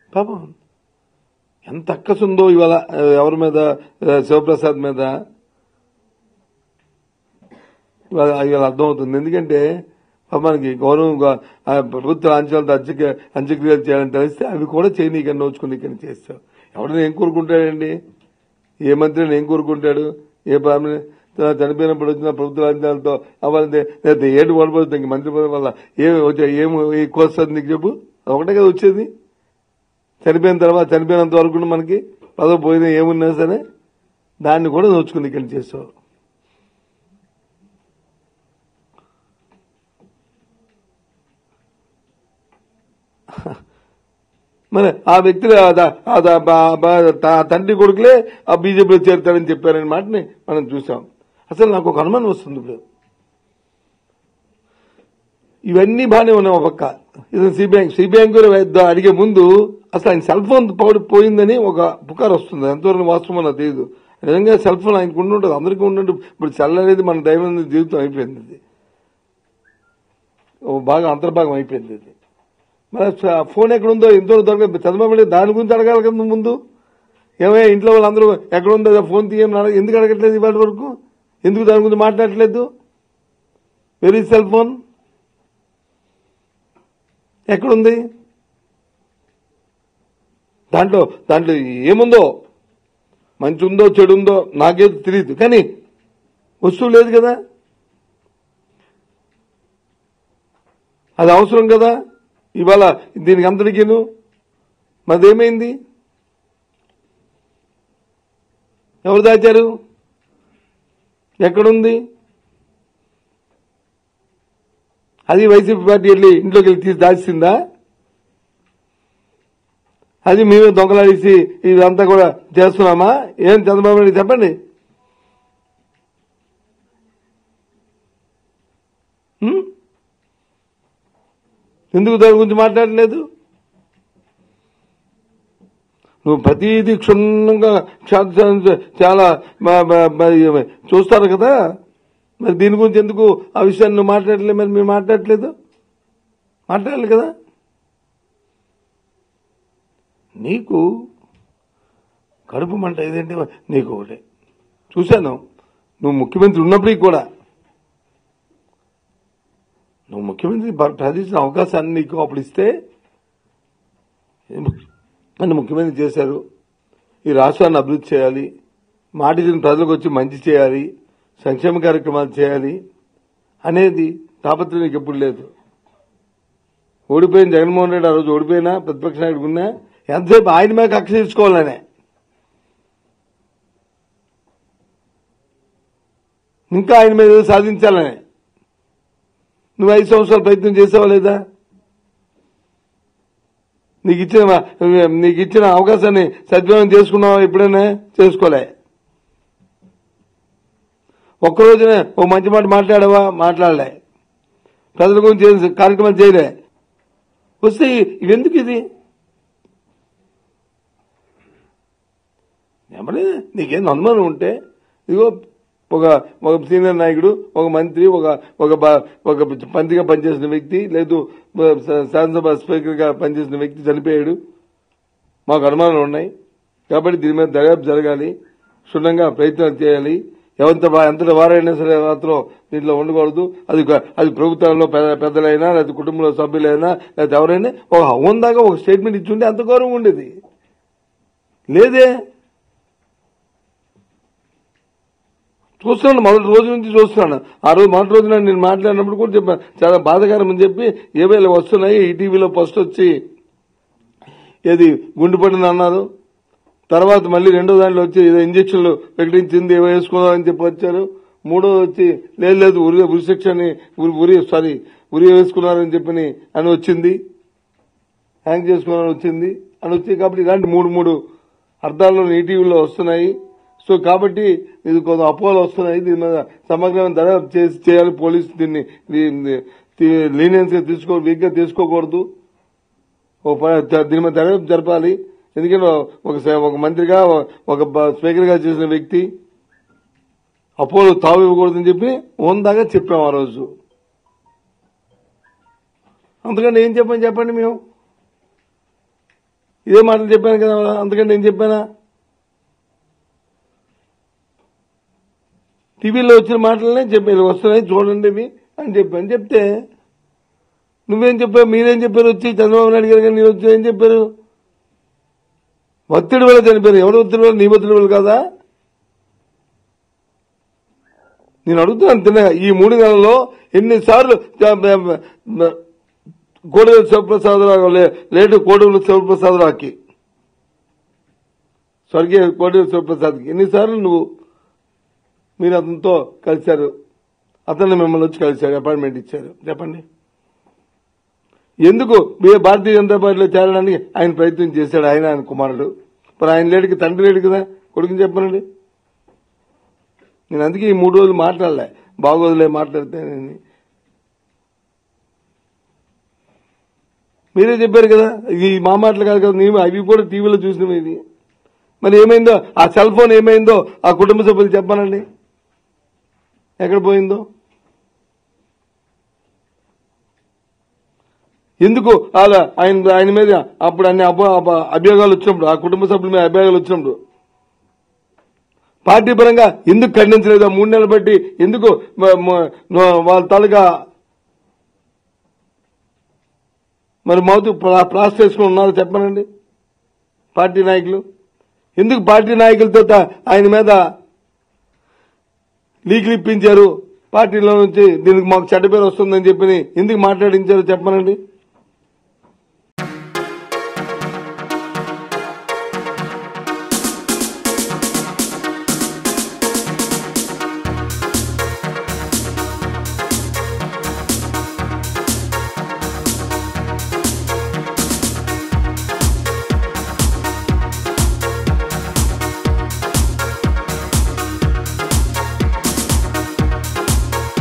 పాపం ఎంత అక్కసుందో ఇవాళ ఎవరి మీద, శివప్రసాద్ మీద ఇవాళ అర్థమవుతుంది. ఎందుకంటే పాపానికి గౌరవంగా ప్రభుత్వ లాంఛనాలతో అంత్యక్రియలు చేయాలని తెలిస్తే అవి కూడా చేయనీకని నోచుకుని ఇక్కడ చేస్తావు. ఎవడైనా ఏం కోరుకుంటాడండి? ఏ మంత్రిని ఏం కోరుకుంటాడు? ఏ చనిపోయినప్పుడు వచ్చిన ప్రభుత్వ లాంఛనాలతో అవ్వాలి ఏడు పడిపోతుంది. ఇంక మంత్రి పదవి వల్ల ఏమి ఎక్కువ వస్తుంది నీకు చెప్పు? ఒకటే కదా వచ్చేది. చనిపోయినంత వరకు మనకి పదవి పోయినా ఏమున్నా సరే దాన్ని కూడా నోచుకుని ఇక్కడ చేస్తావు. మరి ఆ వ్యక్తులు తండ్రి కొడుకులే ఆ బీజేపీలో చేరుతారని చెప్పారనే మాటని మనం చూసాం. అసలు నాకు ఒక అనుమానం వస్తుంది. ఇప్పుడు ఇవన్నీ బాగానే ఉన్నాయి. ఒక పక్క సిబిఐ అడిగే ముందు అసలు ఆయన సెల్ ఫోన్ పోయిందని ఒక పుకారు వస్తుంది. ఎంతవరకు వాస్తవం నాకు తెలియదు. నిజంగా సెల్ ఫోన్ ఆయనకు ఉండుంటుంది, అందరికీ ఉండుంటు. ఇప్పుడు సెల్ అనేది మన దైనందిన జీవితం అయిపోయింది. అది బాగా అంతర్భాగం అయిపోయింది. అది మరి ఫోన్ ఎక్కడుందో ఎంతవరకు దొరకదు. చంద్రబాబు దాని గురించి అడగాలి కదా ముందు. ఏమయ్యా ఇంట్లో వాళ్ళందరూ ఎక్కడుందో ఫోన్ తీయమని ఎందుకు అడగట్లేదు? ఇవాళ వరకు ఎందుకు దాని గురించి మాట్లాడట్లేదు? వెరీ సెల్ ఫోన్ ఎక్కడుంది? దాంట్లో ఏముందో, మంచి ఉందో చెడు ఉందో నాకేది తెలియదు, కానీ వస్తువు లేదు కదా. అది అవసరం కదా ఇవాళ దీనికి అంతటికీను. మరేమైంది? ఎవరు దాచారు? ఎక్కడుంది? అది వైసీపీ పార్టీ వెళ్ళి ఇంట్లోకి వెళ్ళి తీసి దాచిందా? అది మేమే దొంగలాడేసి ఇదంతా కూడా చేస్తున్నామా? ఏం చంద్రబాబు నాయుడు చెప్పండి. ఎందుకు దాని గురించి మాట్లాడలేదు? నువ్వు ప్రతిదీ క్షుణ్ణంగా చాలా చూస్తారు కదా. మరి దీని గురించి ఎందుకు ఆ విషయాన్ని నువ్వు మాట్లాడలేదు? మరి మీరు మాట్లాడలేదు, మాట్లాడాలి కదా. నీకు కడుపు మంట ఏదంటే నీకు ఒకటే చూశాను. నువ్వు ముఖ్యమంత్రి ఉన్నప్పటికీ కూడా నువ్వు ముఖ్యమంత్రి ప్రకటించిన అవకాశాన్ని నీకు అప్పుడు ఇస్తే నన్ను ముఖ్యమంత్రి చేశారు. ఈ రాష్ట్రాన్ని అభివృద్ధి చేయాలి, మాట ఇచ్చిన ప్రజలకు వచ్చి మంచి చేయాలి, సంక్షేమ కార్యక్రమాలు చేయాలి అనేది తాపత్రయం నీకు ఎప్పుడు లేదు. ఓడిపోయిన జగన్మోహన్ రెడ్డి ఆ రోజు ఓడిపోయినా ప్రతిపక్ష నాయకుడు ఉన్నా ఎంతసేపు ఆయన మీద కక్ష తీర్చుకోవాలనే. ఇంకా ఆయన మీద సాధించాలనే. నువ్వు 5 సంవత్సరాలు ప్రయత్నం చేసావా లేదా? నీకు ఇచ్చిన అవకాశాన్ని సద్వినియోగం చేసుకున్నావా? ఎప్పుడైనా చేసుకోలే. ఒక్కరోజునే ఓ మంచి మాట మాట్లాడావా? మాట్లాడలే. ప్రజల గురించి కార్యక్రమాలు చేయలే. వస్తే ఇవెందుకు? ఇది నీకేం అనుమానం ఉంటే ఇదిగో ఒక సీనియర్ నాయకుడు, ఒక మంత్రి, ఒక మంత్రిగా పనిచేసిన వ్యక్తి, లేదు శాసనసభ స్పీకర్ గా పనిచేసిన వ్యక్తి చనిపోయాడు. మాకు అనుమానాలు ఉన్నాయి కాబట్టి దీని మీద దర్యాప్తు జరగాలి, క్షుణ్ణంగా ప్రయత్నాలు చేయాలి. ఎంతటి వారైనా సరే మాత్రం దీంట్లో ఉండకూడదు. అది ప్రభుత్వంలో పెద్దలైనా లేదా కుటుంబంలో సభ్యులైనా లేదా ఎవరైనా ఒక హోందాగా ఒక స్టేట్మెంట్ ఇచ్చుంటే అంత గౌరవం ఉండేది. లేదే. చూస్తున్నాను, మొదటి రోజు నుంచి చూస్తున్నాను. ఆ రోజు మొదటి రోజున నేను మాట్లాడినప్పుడు కూడా చెప్పాను, చాలా బాధాకరం అని చెప్పి ఏవేళ వస్తున్నాయి. ఈటీవీలో ఫస్ట్ వచ్చి ఏది గుండు పడింది అన్నారు, తర్వాత మళ్ళీ రెండో దాంట్లో వచ్చి ఏదో ఇంజక్షన్లు ప్రకటించింది ఏవో వేసుకున్నారని చెప్పి వచ్చారు. మూడో వచ్చి లేదు ఉరిశిక్షని ఉరి వేసుకున్నారని చెప్పి అని వచ్చింది, హ్యాంగ్ చేసుకున్నారని వచ్చింది అని వచ్చి. కాబట్టి ఇలాంటి మూడు అర్థాల్లో ఈటీవీలో వస్తున్నాయి. సో కాబట్టి ఇది కొంత అపోహలు వస్తున్నాయి. దీని మీద సమగ్రమైన దర్యాప్తు చేయాలి. పోలీసు దీన్ని లీనియన్స్ గా వీక్ గా తీసుకోకూడదు. దీని మీద దర్యాప్తు జరపాలి. ఎందుకంటే ఒక మంత్రిగా ఒక స్పీకర్ గా చేసిన వ్యక్తి అపోహలు తావు ఇవ్వకూడదని చెప్పి ఓందాగా చెప్పాం ఆ రోజు. అందుకని ఏం చెప్పండి మేము. ఇదే మాటలు చెప్పాను కదా, అందుకని నేను చెప్పానా? టీవీలో వచ్చిన మాటలనే చెప్పాను, వస్తున్నాయి చూడండి ఇవి అని చెప్పాను. చెప్తే నువ్వేం చెప్పావు, మీరేం చెప్పారు? వచ్చి చంద్రబాబు నాయుడు గారు నేను వచ్చి ఏం చెప్పారు? ఒత్తిడి వల్ల చనిపోయారు. ఎవరు ఒత్తిడి వల్ల? నీ ఒత్తిడి వల్ల కాదా? నేను అడుగుతున్నాను తిన్నగా, ఈ 3 నెలల్లో ఎన్నిసార్లు కోడెల శివప్రసాదరావు లేటు కోడెల శివప్రసాదరావుకి, స్వర్గీయ కోడెల శివప్రసాద్కి ఎన్నిసార్లు మీరు అతనితో కలిశారు? అతన్ని మిమ్మల్ని వచ్చి కలిశారు, అపాయింట్మెంట్ ఇచ్చారు. చెప్పండి. ఎందుకు భారతీయ జనతా పార్టీలో చేరడానికి ఆయన ప్రయత్నం చేశాడు, ఆయన కుమారుడు. మరి ఆయన లేడికి తండ్రి లేడు కదా, కొడుకుని చెప్పనండి. నేను అందుకే ఈ 3 రోజులు మాట్లాడలే, బాగోదులే మాట్లాడితే. మీరే చెప్పారు కదా, ఈ మా మాటలు కాదు కదా, నేను అవి కూడా టీవీలో చూసినవి. ఇది మరి ఏమైందో, ఆ సెల్ ఫోన్ ఏమైందో ఆ కుటుంబ సభ్యులు చెప్పానండి, ఎక్కడ పోయిందో? ఎందుకు ఆయన మీద అప్పుడు అన్ని అభియోగాలు వచ్చినప్పుడు, ఆ కుటుంబ సభ్యుల మీద అభియోగాలు వచ్చినప్పుడు పార్టీ పరంగా ఎందుకు ఖండించలేదు? 3 నెలలు బట్టి ఎందుకు వాళ్ళ తాలూకా మరి మౌతు ప్లాస్టర్ వేసుకుని ఉన్నారు చెప్పనండి పార్టీ నాయకులు? ఎందుకు పార్టీ నాయకులతో ఆయన మీద లీకులు ఇప్పించారు? పార్టీలో నుంచి దీనికి మాకు చెడ్డ పేరు వస్తుందని చెప్పి ఎందుకు మాట్లాడించారు చెప్పనండి?